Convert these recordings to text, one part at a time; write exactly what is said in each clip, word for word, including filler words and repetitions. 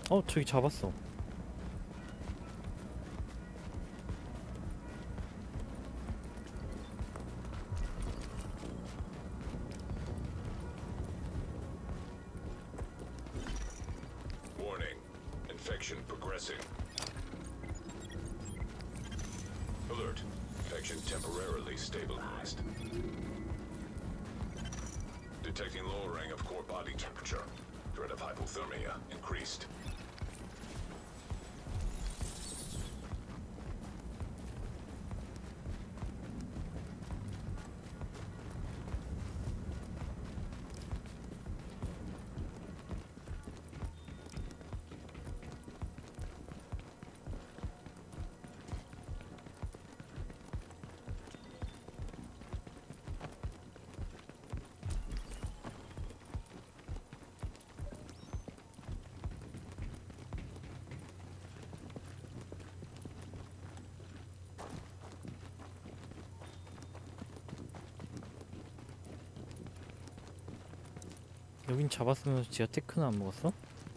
어, 저기 잡았어. Warning. Infection progressing. Alert. Infection temporarily stabilized. Detecting lowering of core body temperature. Threat of hypothermia increased. 여긴 잡았으면서 지하 테크는 안 먹었어?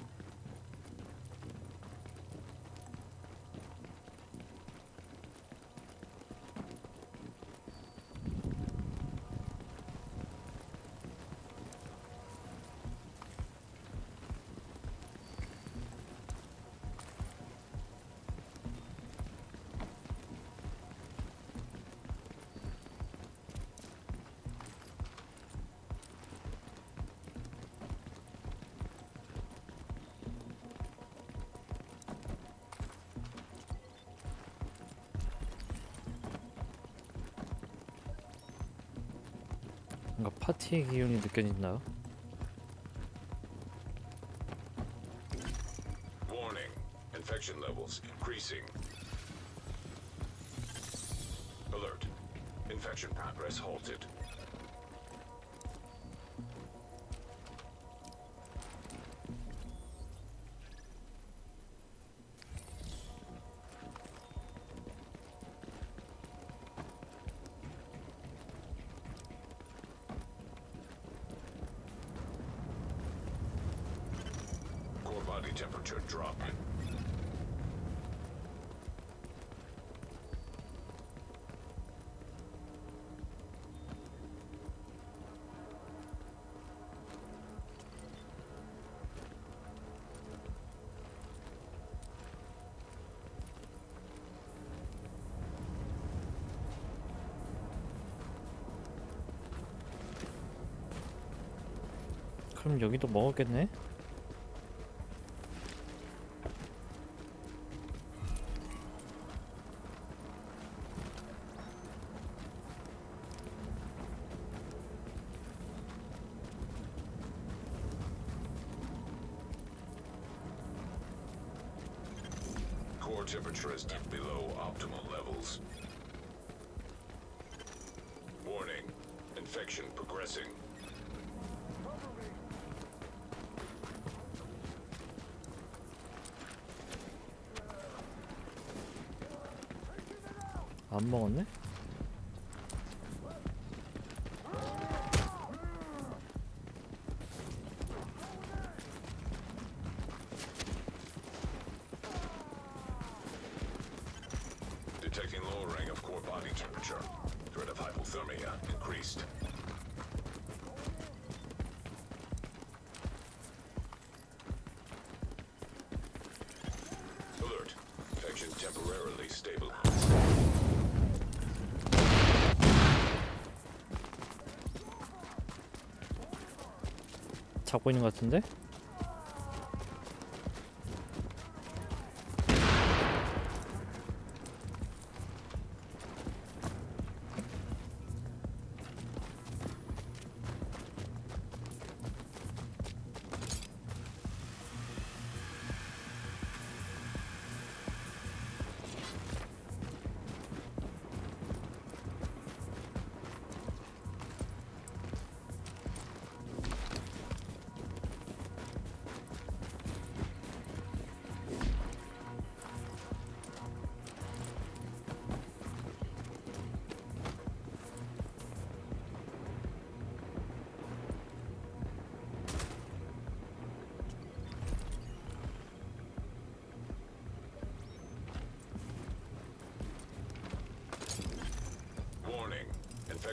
뭔가 파티의 기운이 느껴진다. Warning. Infection levels increasing. Alert. Infection progress halted. Core body temperature drop. 그럼 여기도 먹었겠네? Core temperature is dipped below optimal levels. Warning. Infection progressing. 안 먹었네? Detecting lowering of core body temperature. Threat of hypothermia increased. Alert. Infection temporarily stabilized. 잡고 있는 것 같은데?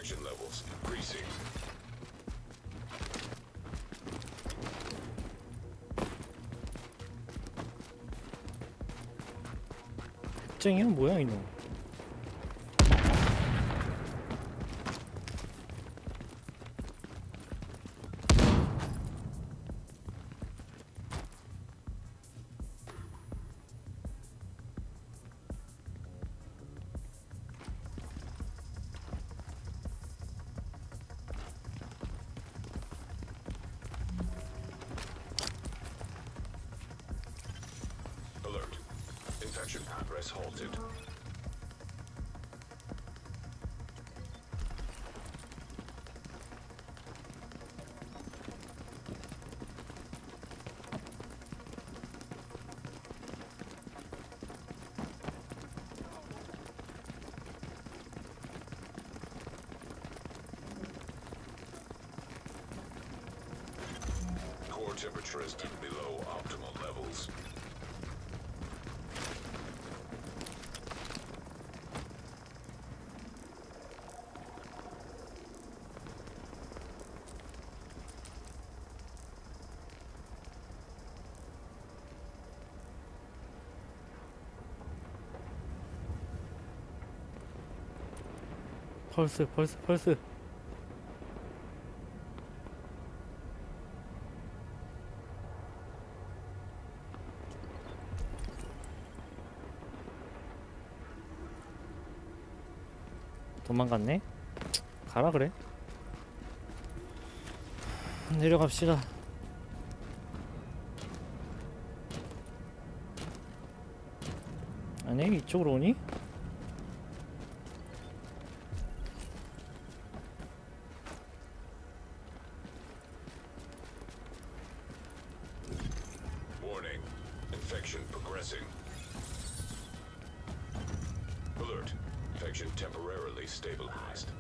Infection levels increasing. 쟁이는 뭐야 이놈? Alert. Infection progress halted. Core temperature is dipped below optimal levels. 펄스 펄스 펄스. 도망갔네? 가라 그래. 내려갑시다. 아니 이쪽으로 오니? Warning. Infection progressing. Alert. Infection temporarily stabilized.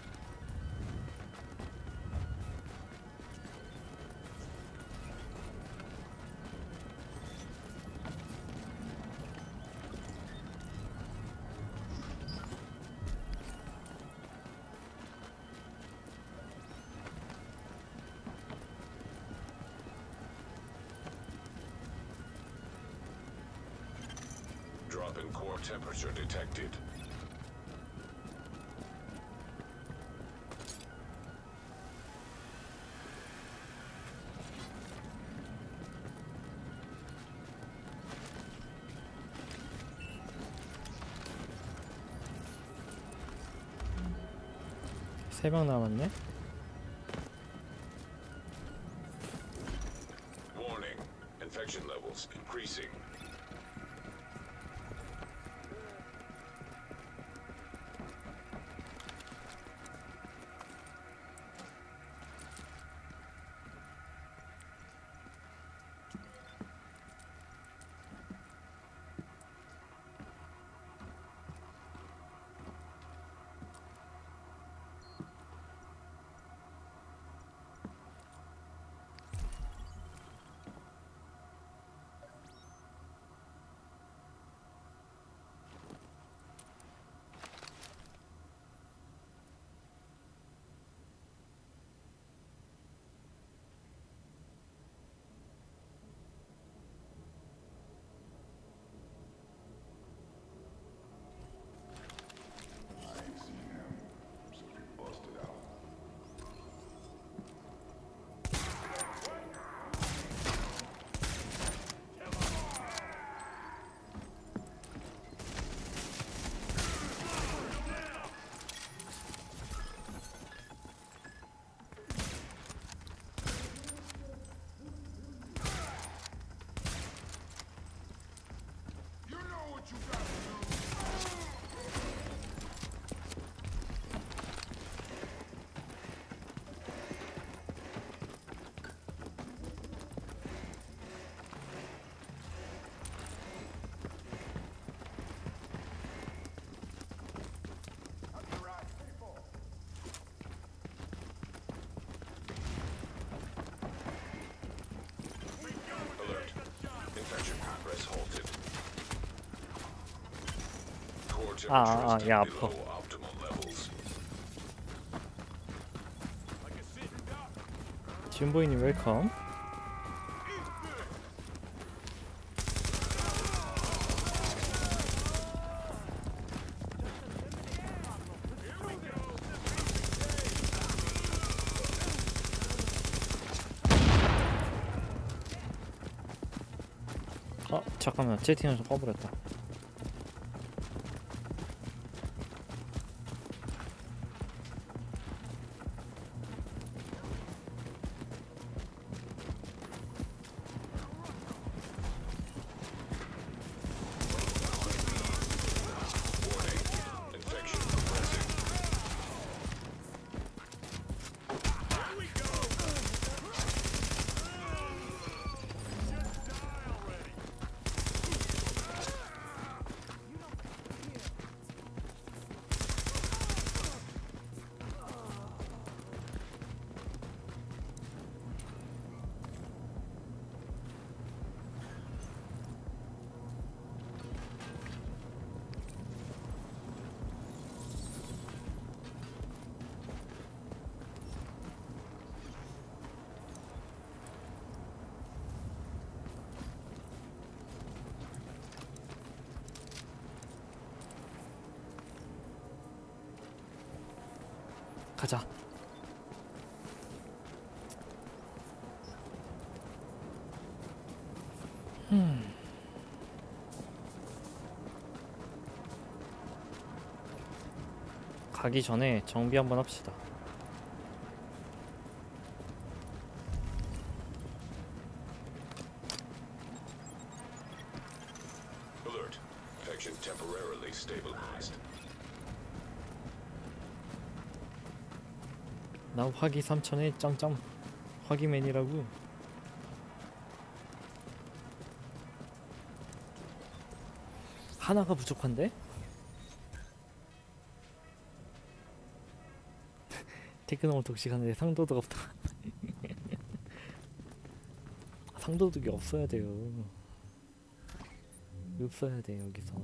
Drop in core temperature detected. 세 명 남았네. Warning. Infection levels increasing. 아, 아, 야, 아파. 진보이님 웰컴. 어 잠깐만, 채팅에서 꺼버렸다. Infection progressing. 가자. 음. 가기 전에 정비 한번 합시다. Alert. Infection temporarily stabilized. 나 화기 삼천에 짱짱 화기맨이라고. 하나가 부족한데? 테크노 독식하는데 상도덕 없다. 상도덕이 없어야 돼요. 없어야 돼 여기선.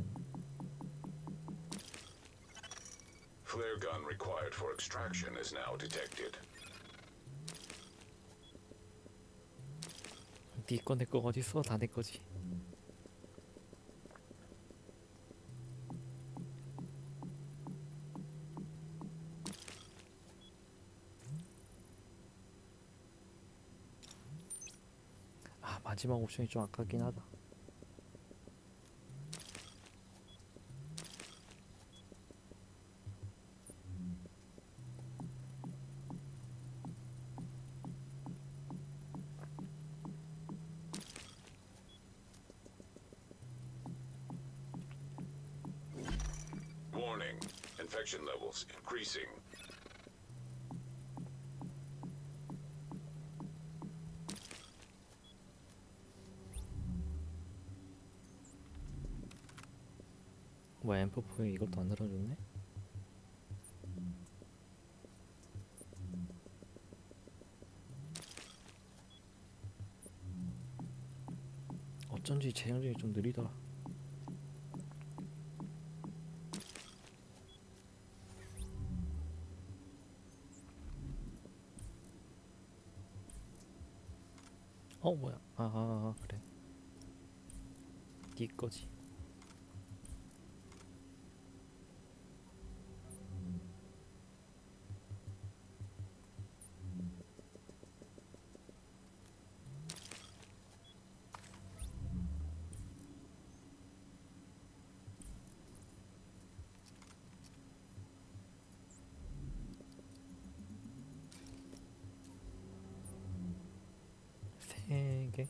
Flare gun required for extraction is now detected. 네 거 내 거 어딨어? 다 내 거지. 아 마지막 옵션이 좀 아깝긴 하다. Warning. Infection levels increasing. 뭐야 엠포포에 이것도 안 들어줬네? 어쩐지 재장전이 좀 느리더라. 어 뭐야? 아, 아, 아 그래. 네 거지. 세 개.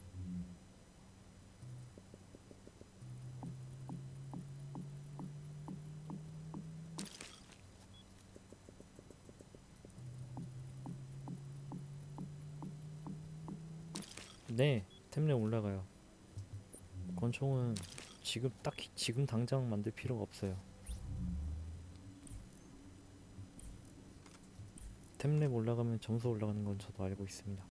네, 템레 올라가요. 권총은 지금 딱히 지금 당장 만들 필요가 없어요. 템랩 올라가면 점수 올라가는 건 저도 알고 있습니다.